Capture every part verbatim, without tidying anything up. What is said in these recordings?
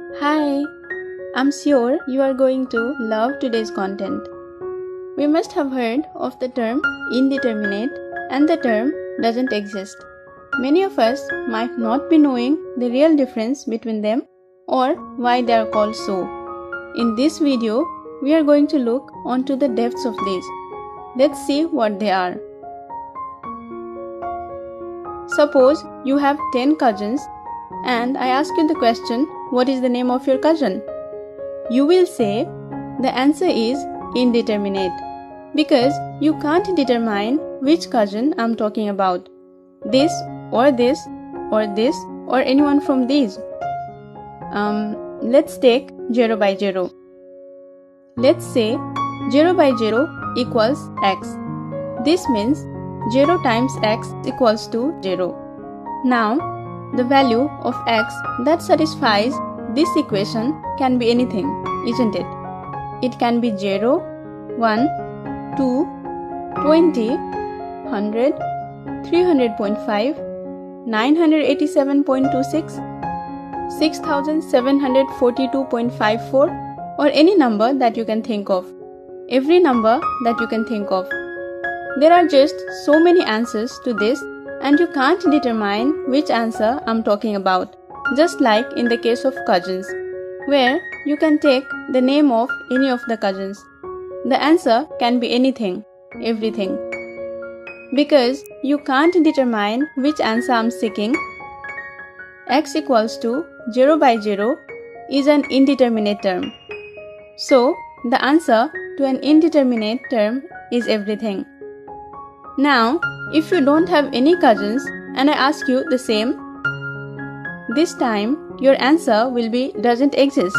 Hi, I'm sure you are going to love today's content. We must have heard of the term indeterminate and the term doesn't exist. Many of us might not be knowing the real difference between them or why they are called so. In this video, we are going to look onto the depths of these. Let's see what they are. Suppose you have ten cousins and I ask you the question, what is the name of your cousin? You will say the answer is indeterminate because you can't determine which cousin I'm talking about. This or this or this or anyone from these. Um, let's take zero by zero. Let's say zero by zero equals x. This means zero times x equals to zero. Now, the value of x that satisfies this equation can be anything, isn't it? It can be zero, one, two, twenty, one hundred, three hundred point five, nine hundred eighty-seven point two six, six thousand seven hundred forty-two point five four, or any number that you can think of. Every number that you can think of. There are just so many answers to this, and you can't determine which answer I'm talking about, just like in the case of cousins, where you can take the name of any of the cousins. The answer can be anything, everything. Because you can't determine which answer I'm seeking, x equals to zero by zero is an indeterminate term. So, the answer to an indeterminate term is everything. Now, if you don't have any cousins and I ask you the same, this time your answer will be doesn't exist.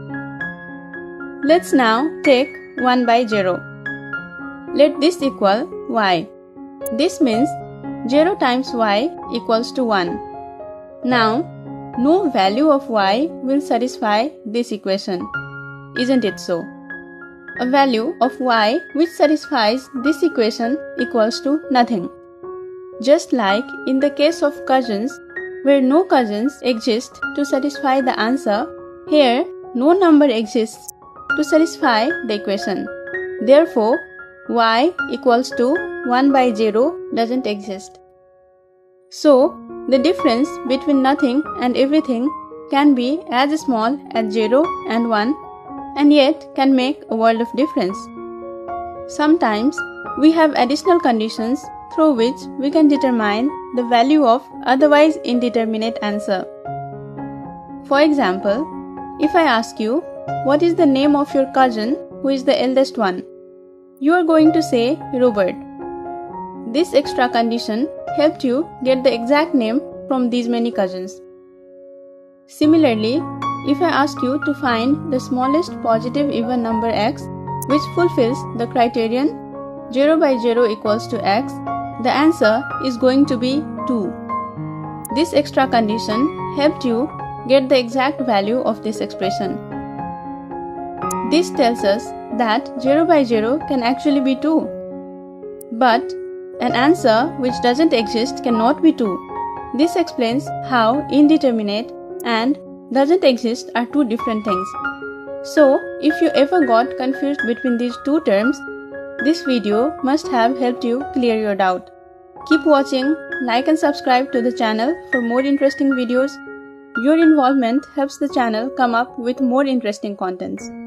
Let's now take one by zero. Let this equal y. This means zero times y equals to one. Now, no value of y will satisfy this equation. Isn't it so? A value of y which satisfies this equation equals to nothing. Just like in the case of cousins, where no cousins exist to satisfy the answer, here no number exists to satisfy the equation. Therefore, y equals to one by zero doesn't exist. So, the difference between nothing and everything can be as small as zero and one, and yet can make a world of difference. Sometimes we have additional conditions through which we can determine the value of otherwise indeterminate answer. For example, if I ask you, what is the name of your cousin who is the eldest one? You are going to say Robert. This extra condition helped you get the exact name from these many cousins. Similarly, if I ask you to find the smallest positive even number x which fulfills the criterion zero by zero equals to x, the answer is going to be two. This extra condition helped you get the exact value of this expression. This tells us that zero by zero can actually be two. But an answer which doesn't exist cannot be two. This explains how indeterminate and doesn't exist are two different things. So, if you ever got confused between these two terms, this video must have helped you clear your doubt. Keep watching, like and subscribe to the channel for more interesting videos. Your involvement helps the channel come up with more interesting contents.